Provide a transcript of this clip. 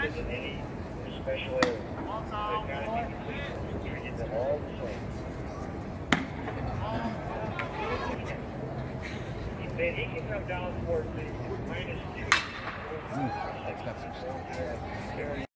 in any special area. They've got to be complete. Treating them all the same. Then he can come down towards the -2. That's got some stuff.